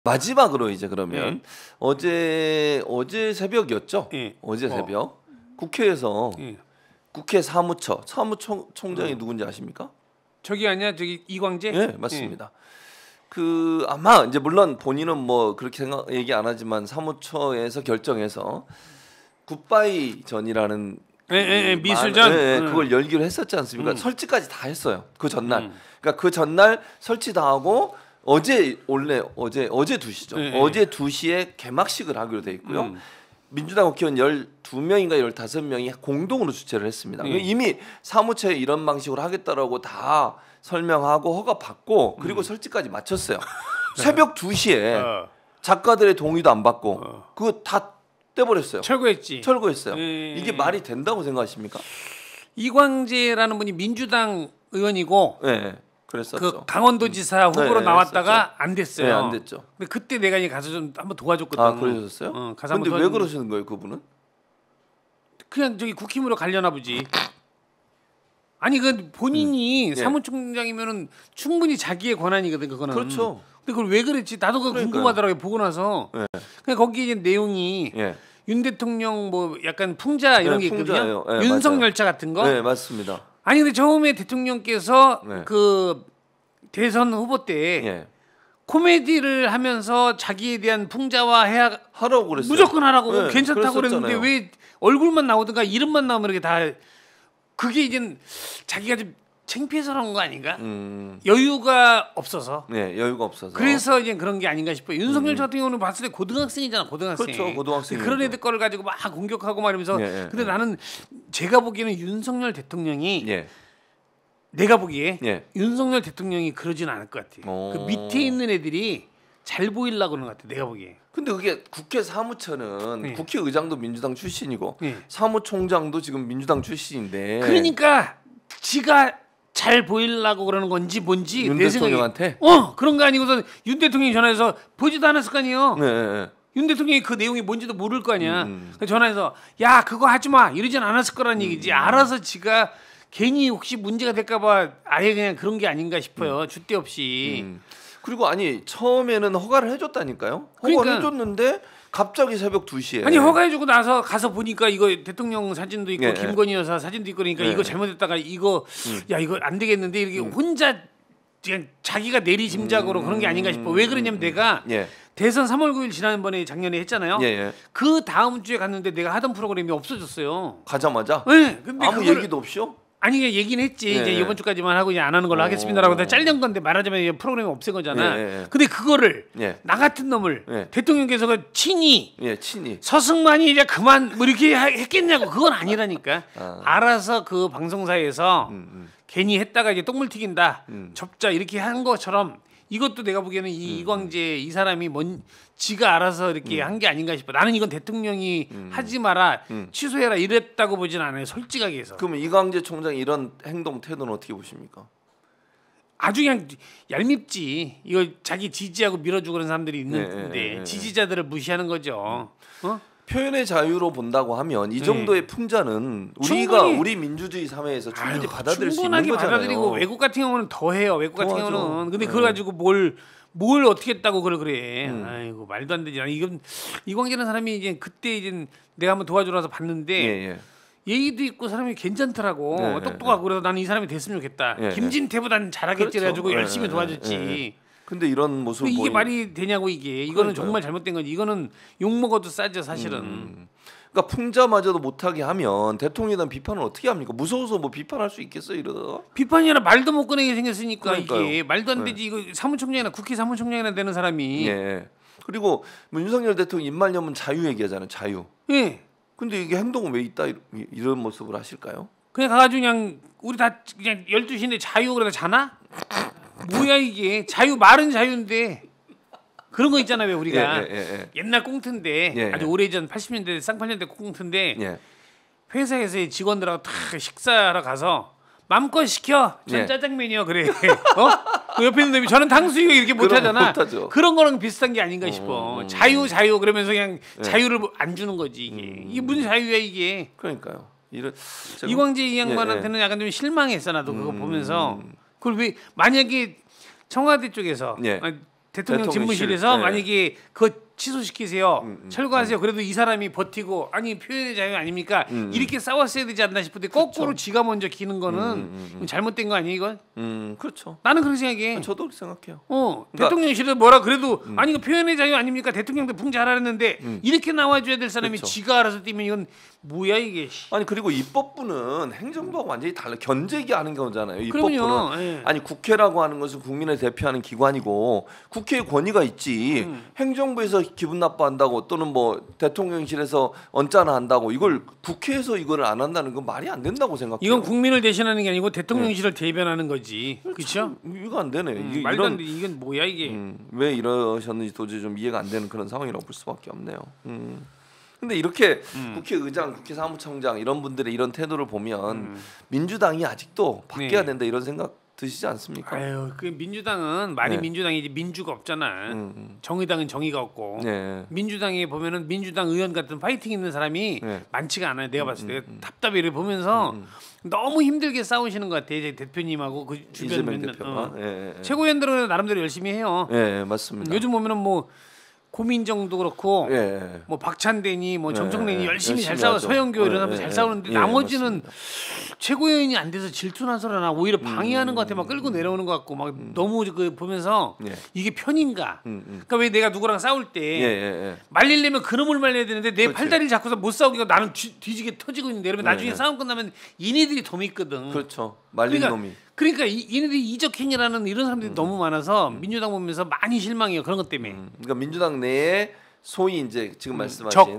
마지막으로 이제 그러면 예. 어제 새벽이었죠? 예. 어제 새벽 국회에서 예. 국회 사무총장이 누군지 아십니까? 저기 아니야 저기 이광재? 예, 맞습니다. 그 아마 이제 물론 본인은 뭐 그렇게 얘기 안 하지만 사무처에서 결정해서 굿바이 전이라는 미술전 그걸 열기로 했었지 않습니까? 설치까지 다 했어요. 그 전날. 그러니까 그 전날 설치 다 하고 어제 2시죠. 어제 2시에 개막식을 하기로 돼 있고요. 민주당 국회의원 12명인가 15명이 공동으로 주최를 했습니다. 이미 사무처에 이런 방식으로 하겠다라고 다 설명하고 허가 받고 그리고 설치까지 마쳤어요. 새벽 2시에 작가들의 동의도 안 받고 그거 다 떼버렸어요. 철거했어요. 이게 말이 된다고 생각하십니까? 이광재라는 분이 민주당 의원이고 네, 그랬었죠. 그 강원도지사 후보로 나왔다가 했었죠. 안 됐어요. 네, 안 됐죠. 근데 그때 내가 이제 가서 좀 한번 도와줬거든. 아, 그러셨어요? 근데 왜 그러시는 거예요, 그분은? 그냥 저기 국힘으로 가려나 보지. 아니 그 본인이 사무총장이면은 충분히 자기의 권한이거든 그거는. 그렇죠. 근데 그걸 왜 그랬지? 나도 그거 궁금하더라고요. 보고 나서. 그냥 거기 이제 내용이 윤 대통령 뭐 약간 풍자 이런 게 있거든요. 윤석 열차 같은 거. 네, 맞습니다. 아니 근데 처음에 대통령께서 그 대선 후보 때 코미디를 하면서 자기에 대한 풍자화 하라고 그랬어요. 무조건 하라고 괜찮다고 그랬는데 왜 얼굴만 나오든가 이름만 나오면 이렇게 다 그게 이제 자기가 좀 창피해서 그런 거 아닌가? 여유가 없어서. 네, 여유가 없어서. 그래서 이제 그런 게 아닌가 싶어요. 윤석열 같은 경우는 봤을 때 고등학생이잖아, 고등학생. 그렇죠, 고등학생. 그런 애들 거를 가지고 막 공격하고 말이면서. 근데 나는 제가 보기에는 윤석열 대통령이 내가 보기에 윤석열 대통령이 그러진 않을 것 같아. 그 밑에 있는 애들이 잘 보이려고 그러는 것 같아, 내가 보기에. 근데 그게 국회 사무처는 국회의장도 민주당 출신이고 사무총장도 지금 민주당 출신인데. 그러니까 지가 잘 보이려고 그러는 건지 뭔지 윤 내 대통령한테? 그런 거 아니고서 윤 대통령이 전화해서 보지도 않았을 거 아니에요. 네. 윤 대통령이 그 내용이 뭔지도 모를 거 아니야. 전화해서 야 그거 하지 마 이러진 않았을 거란 얘기지. 알아서 지가 괜히 혹시 문제가 될까봐 아예 그냥 그런 게 아닌가 싶어요. 줏대 없이. 그리고 아니 처음에는 허가를 해줬다니까요. 허가를 해줬는데 갑자기 새벽 2시에 아니 허가해주고 나서 가서 보니까 이거 대통령 사진도 있고 김건희 여사 사진도 있고 그러니까 이거 잘못했다가 이거 야 이거 안 되겠는데 이렇게 혼자 그냥 자기가 내리짐작으로 그런 게 아닌가 싶어. 왜 그러냐면 내가 대선 3월 9일 지난번에 작년에 했잖아요. 그 다음 주에 갔는데 내가 하던 프로그램이 없어졌어요. 가자마자? 네. 근데 아무 얘기도 없이요? 아니 얘기는 했지. 이제 이번 주까지만 하고 이제 안 하는 걸로 하겠습니다라고 잘린 건데 말하자면 이제 프로그램이 없앤 거잖아. 근데 그거를 나 같은 놈을 대통령께서 친히 서승만이 이제 그만 뭐 이렇게 했겠냐고. 그건 아니라니까. 알아서 그 방송사에서 괜히 했다가 이제 똥물 튀긴다. 접자 이렇게 한 것처럼 이것도 내가 보기에는 이광재 이 사람이 지가 알아서 이렇게 한 게 아닌가 싶어. 나는 이건 대통령이 하지 마라, 취소해라 이랬다고 보진 않아요. 솔직하게 해서. 그러면 이광재 총장 이런 행동 태도는 어떻게 보십니까? 아주 그냥 얄밉지. 이거 자기 지지하고 밀어주고 그런 사람들이 있는데 지지자들을 무시하는 거죠. 표현의 자유로 본다고 하면 이 정도의 풍자는 우리 민주주의 사회에서 충분히 받아들일 수 있는 거잖아요. 받아들이고 외국 같은 경우는 더 해요. 외국 같은 경우는. 근데 그걸 가지고 뭘 어떻게 했다고 그래. 아이고 말도 안 되지. 이건 이광재라는 사람이 이제 그때 이제 내가 한번 도와주러 와서 봤는데 예의도 있고 사람이 괜찮더라고. 똑똑하고 그래서 나는 이 사람이 됐으면 좋겠다. 김진태보다는 잘하겠지 그래가지고 열심히 도와줬지. 근데 이런 모습 이게 말이 되냐고 이게. 이거는 정말 잘못된 거지. 이거는 욕 먹어도 싸죠 사실은. 그러니까 풍자마저도 못하게 하면 대통령에 대한 비판을 어떻게 합니까? 무서워서 뭐 비판할 수 있겠어 이러다가? 비판이 아니라 말도 못 꺼내게 생겼으니까. 그러니까요. 이게 말도 안 되지. 이거 사무총장이나 국회 사무총장이나 되는 사람이. 그리고 윤석열 대통령 입말년은 자유 얘기하잖아요. 자유. 근데 이게 행동은 왜 있다 이런 모습을 하실까요? 그냥 가가지고 그냥 우리 다 그냥 12시인데 자유 그러다 자나? 뭐야 이게. 자유 말은 자유인데 그런 거 있잖아요. 왜 우리가 옛날 꽁트인데 아주 오래전 80년대 쌍팔년대 꽁트인데 회사에서의 직원들하고 다 식사하러 가서 맘껏 시켜. 전 짜장면이요. 그래. 그 옆에 있는 놈이 저는 탕수육 이렇게 못하잖아. 그런 거랑 비슷한 게 아닌가 싶어. 자유 그러면서 그냥 자유를 안 주는 거지 이게 무슨 자유야 이게. 그러니까요. 이광재 이 양반한테는 약간 좀 실망했어 나도 그거 보면서. 그걸 왜 만약에 청와대 쪽에서 대통령 집무실에서 만약에 그 취소시키세요. 철거하세요. 그래도 이 사람이 버티고 아니 표현의 자유 아닙니까? 이렇게 싸웠어야 되지 않나 싶은데 거꾸로 그렇죠. 지가 먼저 기는 거는 잘못된 거 아니에요, 이건? 그렇죠. 나는 그렇게 생각해. 저도 그렇게 생각해요. 그러니까, 대통령실에서 뭐라 그래도 아니 이거 표현의 자유 아닙니까? 대통령도 풍 잘하는데 이렇게 나와줘야 될 사람이 그렇죠. 지가 알아서 뛰면 이건 뭐야 이게? 아니 그리고 입법부는 행정부하고 완전히 달라. 견제기 하는 거잖아요. 입법부는 예. 아니 국회라고 하는 것은 국민을 대표하는 기관이고 국회의 권위가 있지. 행정부에서 기분 나빠한다고 또는 뭐 대통령실에서 언짢아 한다고 이걸 국회에서 이거를 안 한다는 건 말이 안 된다고 생각해요. 이건 국민을 대신하는 게 아니고 대통령실을 대변하는 거지. 그렇죠? 이해가 안 되네. 말도 안 돼. 이건 뭐야 이게? 왜 이러셨는지 도저히 좀 이해가 안 되는 그런 상황이라고 볼 수밖에 없네요. 근데 이렇게 국회의장, 국회 사무총장 이런 분들의 이런 태도를 보면 민주당이 아직도 바뀌어야 된다 이런 생각 드시지 않습니까? 아유, 그 민주당은 말이 민주당이지 민주가 없잖아. 정의당은 정의가 없고 민주당에 보면은 민주당 의원 같은 파이팅 있는 사람이 많지가 않아요. 내가 봤을 때 답답해를 보면서 너무 힘들게 싸우시는 것 같아. 이제 대표님하고 그 주변 대표가 최고위원들은 나름대로 열심히 해요. 네, 맞습니다. 요즘 보면은 뭐 고민정도 그렇고 뭐 박찬대니 뭐 정청래니 열심히 잘 싸워 서영교 이런 사람들 잘 싸우는데 나머지는 최고위원이 안 돼서 질투나서나 오히려 방해하는 것 같아. 막 끌고 내려오는 것 같고 막 너무 그 보면서 이게 편인가? 그러니까 왜 내가 누구랑 싸울 때 말리려면 그놈을 말려야 되는데 내 팔다리를 잡고서 못 싸우니까 나는 뒤지게 터지고 있는데 여러분 나중에 싸움 끝나면 이네들이 더 믿거든. 그렇죠. 말린 놈이. 그러니까 이네들이 이적행위라는 이런 사람들이 너무 많아서 민주당 보면서 많이 실망해요. 그런 것 때문에. 그러니까 민주당 내에 소위 이제 지금 말씀하신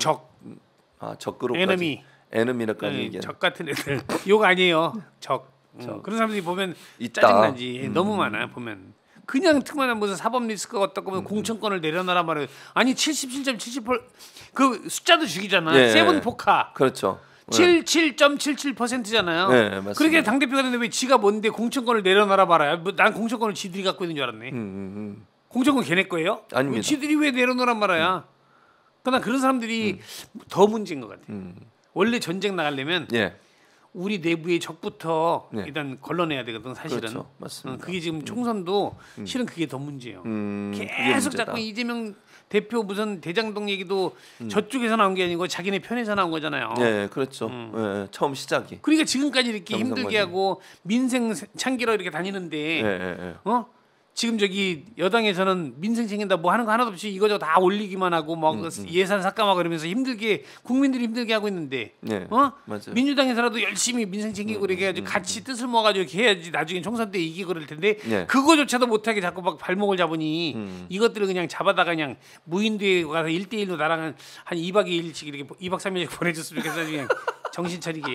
에너미. 에너미라까지 얘기하는. 적 같은 애들. 욕 아니에요. 적. 그런 사람들이 보면 짜증나지. 너무 많아 보면. 그냥 특만한 무슨 사법 리스크가 어떻고 보면 공천권을 내려놔라 말이에요. 아니 77.78 그 숫자도 죽이잖아. 세븐 포카. 그렇죠. 77.77%잖아요. 그렇게 당 대표가 됐는데 왜 지가 뭔데 공천권을 내려놔라 봐라. 뭐 난 공천권을 지들이 갖고 있는 줄 알았네. 공천권 걔네 거예요? 아닙니다. 지들이 왜 내려놓으란 말이야. 그러나 그런 사람들이 더 문제인 것 같아. 원래 전쟁 나가려면 우리 내부의 적부터 일단 걸러내야 되거든 사실은. 그렇죠. 맞습니다. 그게 지금 총선도 실은 그게 더 문제예요. 계속 자꾸 이재명 대표 무슨 대장동 얘기도 저쪽에서 나온 게 아니고 자기네 편에서 나온 거잖아요. 네, 그렇죠. 처음 시작이. 그러니까 지금까지 이렇게 힘들게 하고 민생 챙기러 이렇게 다니는데 지금 저기 여당에서는 민생 챙긴다 뭐 하는 거 하나도 없이 이거저거 다 올리기만 하고 막 예산 삭감하고 그러면서 힘들게 국민들이 힘들게 하고 있는데 맞아요. 민주당에서라도 열심히 민생 챙기고 이렇게 해가지고 같이 뜻을 모아가지고 이렇게 해야지 나중에 총선 때 이기고 그럴 텐데 그거조차도 못하게 자꾸 막 발목을 잡으니 이것들을 그냥 잡아다가 그냥 무인도에 가서 1대1로 나랑 한 2박 2일씩 이렇게 2박 3일씩 보내줬으면 좋겠어. 그냥 정신 차리게.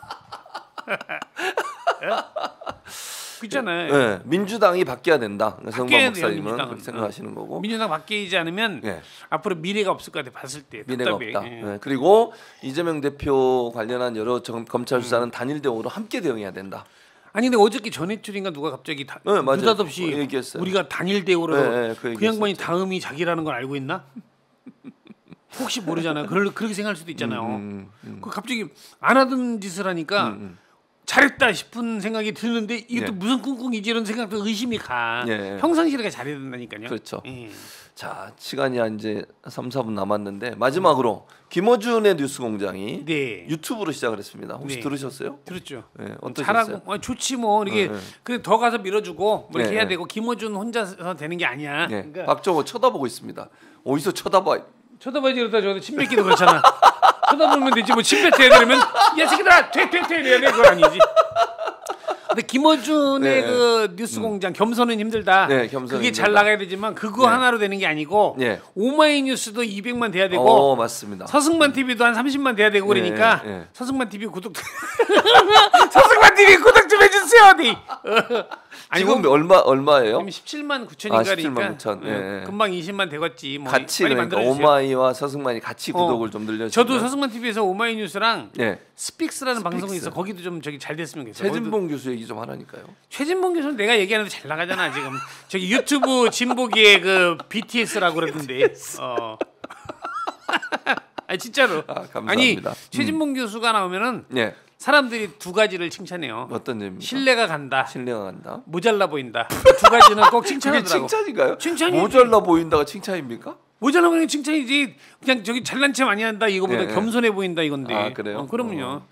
그렇잖아요. 민주당이 바뀌어야 된다. 성범 목사님은 그렇게 생각하시는 거고. 민주당 바뀌지 않으면 앞으로 미래가 없을 것 같아. 봤을 때 미래가 없다. 그리고 이재명 대표 관련한 여러 검찰 수사는 단일 대응으로 함께 대응해야 된다. 아니 근데 어저께 전해줄인가 누가 갑자기 느닷없이 얘기했어요. 우리가 단일 대우로 그 양반이 다음이 자기라는 걸 알고 있나? 혹시 모르잖아요. 그렇게 생각할 수도 있잖아요. 그 갑자기 안 하던 짓을 하니까 잘했다 싶은 생각이 드는데 이것도 무슨 꿍꿍이지 이런 생각도 의심이 가. 평상시에 잘해야 된다니까요. 그렇죠. 자, 시간이 이제 3, 4분 남았는데 마지막으로 김어준의 뉴스공장이 유튜브로 시작을 했습니다. 혹시 들으셨어요? 들었죠. 어떠셨어요? 잘하고 좋지 뭐 이게 그래 더 가서 밀어주고 뭐 이렇게 해야 되고 김어준 혼자서 되는 게 아니야. 그러니까 박정호 쳐다보고 있습니다. 어디서 쳐다봐야지 그러다 저도 침 뱉기도 그렇잖아. 쳐다보면 되지 뭐 침 뱉어야 되면 야 새끼들아 퇴 이래야 돼. 그건 아니지. 근데 김어준의 그 뉴스공장 겸손은 힘들다. 그게 잘 나가야 되지만 그거 하나로 되는 게 아니고 오마이뉴스도 200만 돼야 되고 맞습니다. 서승만 TV도 한 30만 돼야 되고 그러니까 서승만 TV 구독 서승만 TV 구독 좀 해주세요. 어디? 지금 얼마예요? 17만 9천인가 17만 9천. 금방 20만 되겠지. 뭐 같이 그러니까 오마이와 서승만이 같이 구독을 좀 늘려주세요. 저도 서승만 TV에서 오마이뉴스랑 스픽스라는 방송이 있어. 거기도 좀 저기 잘 됐으면 좋겠어요. 최진봉 교수 얘기 좀 하라니까요. 최진봉 교수는 내가 얘기하는데 잘 나가잖아 지금. 저기 유튜브 진보기의 그 BTS라고 그러던데. 아니 진짜로. 감사합니다. 아니 최진봉 교수가 나오면은 사람들이 두 가지를 칭찬해요. 어떤 점입니까? 신뢰가 간다. 신뢰가 간다. 모자라 보인다. 두 가지는 꼭 칭찬하더라고. 그게 칭찬인가요? 칭찬이 모자라 보인다가 칭찬입니까? 모자라 보이는 칭찬이지. 그냥 저기 잘난 체 많이 한다 이거보다 겸손해 보인다 이건데. 아 그래요? 그럼요.